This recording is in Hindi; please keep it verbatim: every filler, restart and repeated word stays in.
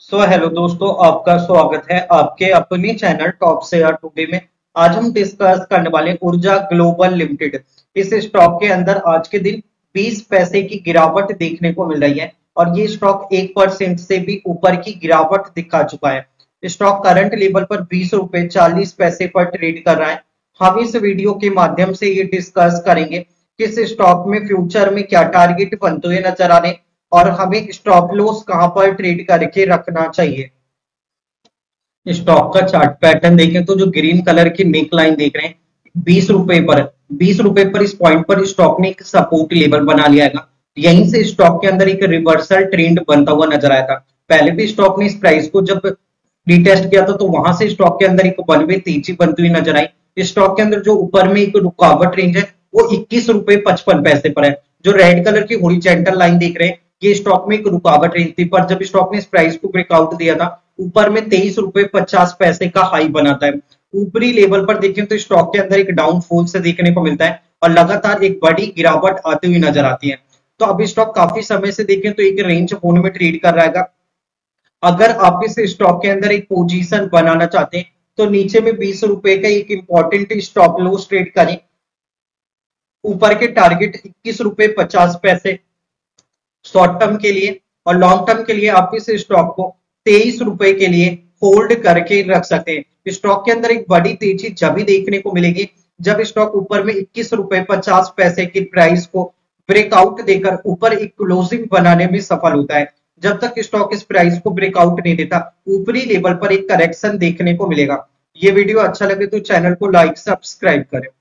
सो हेलो दोस्तों, आपका स्वागत है आपके अपने चैनल टॉप शेयर टुडे में। आज हम डिस्कस करने वाले हैं ऊर्जा ग्लोबल लिमिटेड। इस स्टॉक के अंदर आज के दिन बीस पैसे की गिरावट देखने को मिल रही है और ये स्टॉक एक परसेंट से भी ऊपर की गिरावट दिखा चुका है। स्टॉक करंट लेवल पर बीस रुपए चालीस पैसे पर ट्रेड कर रहा है। हम इस वीडियो के माध्यम से ये डिस्कस करेंगे कि इस स्टॉक में फ्यूचर में क्या टारगेट बनते हुए नजर आ रहे हैं और हमें स्टॉप लॉस कहां पर ट्रेड करके रखना चाहिए। स्टॉक का चार्ट पैटर्न देखें तो जो ग्रीन कलर की नेक लाइन देख रहे हैं बीस रुपए पर बीस रुपए पर इस पॉइंट पर स्टॉक ने एक सपोर्ट लेवल बना लिया है। यहीं से स्टॉक के अंदर एक रिवर्सल ट्रेंड बनता हुआ नजर आया था। पहले भी स्टॉक ने इस प्राइस को जब रिटेस्ट किया था तो वहां से स्टॉक के अंदर एक वन वे तेजी बनती हुई नजर आई। स्टॉक के अंदर जो ऊपर में एक रुकावट रेंज है वो इक्कीस रुपए पचपन पैसे पर है। जो रेड कलर की हॉरिजॉन्टल लाइन देख रहे हैं ये स्टॉक में एक रुकावट रेंज थी, पर जब स्टॉक ने इस प्राइस को ब्रेकआउट दिया था ऊपर में तेईस रुपए पचास पैसे का हाई बनाता है। ऊपरी लेवल पर देखें तो स्टॉक के अंदर एक डाउनफॉल से देखने को मिलता है और लगातार एक बड़ी गिरावट आती हुई नजर आती है। तो अब स्टॉक काफी समय से देखें तो एक रेंज फोन में ट्रेड कर रहा है। अगर आप इस स्टॉक के अंदर एक पोजीशन बनाना चाहते हैं तो नीचे में बीस रुपए का एक इंपॉर्टेंट स्टॉप लॉस ट्रेड करें। ऊपर के टारगेट इक्कीस रुपए पचास पैसे शॉर्ट टर्म के लिए और लॉन्ग टर्म के लिए आप इस स्टॉक को तेईस रुपए के लिए होल्ड करके रख सकते हैं। स्टॉक के अंदर एक बड़ी तेजी जब भी देखने को मिलेगी जब स्टॉक ऊपर में इक्कीस रुपए पचास पैसे की प्राइस को ब्रेकआउट देकर ऊपर एक क्लोजिंग बनाने में सफल होता है। जब तक स्टॉक इस प्राइस को ब्रेकआउट नहीं देता ऊपरी लेवल पर एक करेक्शन देखने को मिलेगा। ये वीडियो अच्छा लगे तो चैनल को लाइक सब्सक्राइब करें।